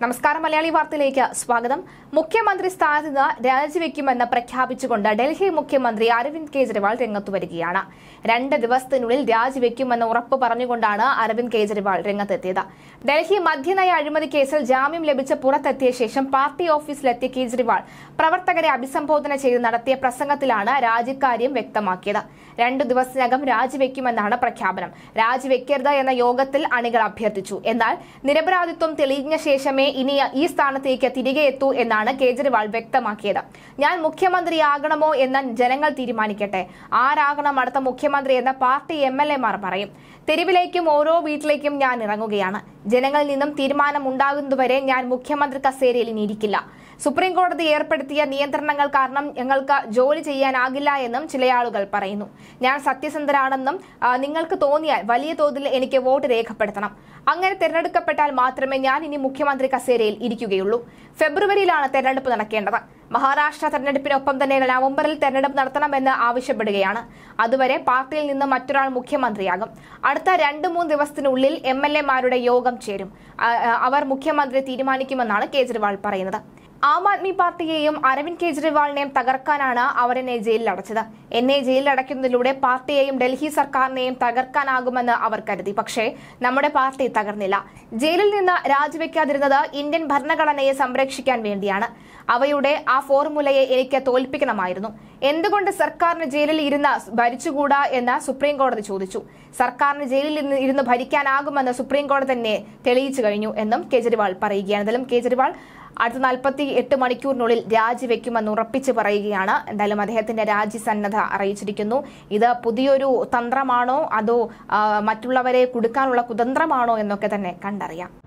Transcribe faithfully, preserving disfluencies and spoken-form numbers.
നമസ്കാരം. മലയാളി വാർത്തയിലേക്ക് സ്വാഗതം. മുഖ്യമന്ത്രി സ്ഥാനത്ത് നിന്ന് രാജിവെക്കുമെന്ന് പ്രഖ്യാപിച്ചുകൊണ്ട് ഡൽഹി മുഖ്യമന്ത്രി അരവിന്ദ് കെജ്രിവാൾ രംഗത്തു വരികയാണ്. രണ്ട് ദിവസത്തിനുള്ളിൽ രാജിവെക്കുമെന്ന് ഉറപ്പ് പറഞ്ഞുകൊണ്ടാണ് അരവിന്ദ് കെജ്രിവാൾ രംഗത്തെത്തിയത്. ഡൽഹി മദ്യനയ അഴിമതി കേസിൽ ജാമ്യം ലഭിച്ച് പുറത്തെത്തിയ ശേഷം പാർട്ടി ഓഫീസിലെത്തിയ കെജ്രിവാൾ പ്രവർത്തകരെ അഭിസംബോധന ചെയ്ത് നടത്തിയ പ്രസംഗത്തിലാണ് രാജിക്കാര്യം വ്യക്തമാക്കിയത്. രണ്ടു ദിവസത്തിനകം രാജിവെക്കുമെന്നാണ് പ്രഖ്യാപനം. രാജിവെക്കരുത് എന്ന യോഗത്തിൽ അണികൾ അഭ്യർത്ഥിച്ചു. എന്നാൽ നിരപരാധിത്വം തെളിഞ്ഞ ശേഷമേ ഇനി ഈ സ്ഥാനത്തേക്ക് തിരികെ എത്തൂ എന്നാണ് കേജ്രിവാൾ വ്യക്തമാക്കിയത്. ഞാൻ മുഖ്യമന്ത്രിയാകണമോ എന്ന് ജനങ്ങൾ തീരുമാനിക്കട്ടെ. ആരാകണം അടുത്ത മുഖ്യമന്ത്രി എന്ന് പാർട്ടി എം എൽ എമാർ പറയും. തെരുവിലേക്കും ഓരോ വീട്ടിലേക്കും ഞാൻ ഇറങ്ങുകയാണ്. ജനങ്ങളിൽ നിന്നും തീരുമാനമുണ്ടാകുന്നതുവരെ ഞാൻ മുഖ്യമന്ത്രി കസേരയിൽ ഇനി ഇരിക്കില്ല. സുപ്രീം കോടതി ഏർപ്പെടുത്തിയ നിയന്ത്രണങ്ങൾ കാരണം ഞങ്ങൾക്ക് ജോലി ചെയ്യാനാകില്ല എന്നും ചില ആളുകൾ പറയുന്നു. ഞാൻ സത്യസന്ധരാണെന്നും നിങ്ങൾക്ക് തോന്നിയാൽ വലിയ തോതിൽ എനിക്ക് വോട്ട് രേഖപ്പെടുത്തണം. അങ്ങനെ തെരഞ്ഞെടുക്കപ്പെട്ടാൽ മാത്രമേ ഞാൻ ഇനി മുഖ്യമന്ത്രി കസേരയിൽ ഇരിക്കുകയുള്ളൂ. ഫെബ്രുവരിയിലാണ് തെരഞ്ഞെടുപ്പ് നടക്കേണ്ടത്. മഹാരാഷ്ട്ര തെരഞ്ഞെടുപ്പിനൊപ്പം തന്നെ നവംബറിൽ തെരഞ്ഞെടുപ്പ് നടത്തണമെന്ന് ആവശ്യപ്പെടുകയാണ്. അതുവരെ പാർട്ടിയിൽ നിന്ന് മറ്റൊരാൾ മുഖ്യമന്ത്രിയാകും. അടുത്ത രണ്ടു മൂന്ന് ദിവസത്തിനുള്ളിൽ എം എൽ എമാരുടെ യോഗം ചേരും. അവർ മുഖ്യമന്ത്രി തീരുമാനിക്കുമെന്നാണ് കേജ്രിവാൾ പറയുന്നത്. ആം ആദ്മി പാർട്ടിയെയും അരവിന്ദ് കെജ്രിവാളിനെയും തകർക്കാനാണ് അവർ എന്നെ ജയിലിൽ അടച്ചത്. എന്നെ ജയിലിൽ അടയ്ക്കുന്നതിലൂടെ പാർട്ടിയെയും ഡൽഹി സർക്കാരിനെയും തകർക്കാനാകുമെന്ന് അവർ കരുതി. പക്ഷേ നമ്മുടെ പാർട്ടി തകർന്നില്ല. ജയിലിൽ നിന്ന് രാജിവെക്കാതിരുന്നത് ഇന്ത്യൻ ഭരണഘടനയെ സംരക്ഷിക്കാൻ വേണ്ടിയാണ്. അവയുടെ ആ ഫോർമുലയെ എനിക്ക് തോൽപ്പിക്കണമായിരുന്നു. എന്തുകൊണ്ട് സർക്കാരിന് ജയിലിൽ ഇരുന്ന് ഭരിച്ചുകൂടാ എന്ന് സുപ്രീം കോടതി ചോദിച്ചു. സർക്കാരിന് ജയിലിൽ ഇരുന്ന് ഭരിക്കാനാകുമെന്ന് സുപ്രീം കോടതി തന്നെ തെളിയിച്ചു കഴിഞ്ഞു എന്നും കേജ്രിവാൾ പറയുകയാണ്. എന്തായാലും കേജ്രിവാൾ അടുത്ത നാൽപ്പത്തി എട്ട് മണിക്കൂറിനുള്ളിൽ രാജിവെക്കുമെന്ന് ഉറപ്പിച്ച് പറയുകയാണ്. എന്തായാലും അദ്ദേഹത്തിന്റെ രാജിസന്നദ്ധ അറിയിച്ചിരിക്കുന്നു. ഇത് പുതിയൊരു തന്ത്രമാണോ അതോ മറ്റുള്ളവരെ കുടുക്കാനുള്ള കുതന്ത്രമാണോ എന്നൊക്കെ തന്നെ കണ്ടറിയാം.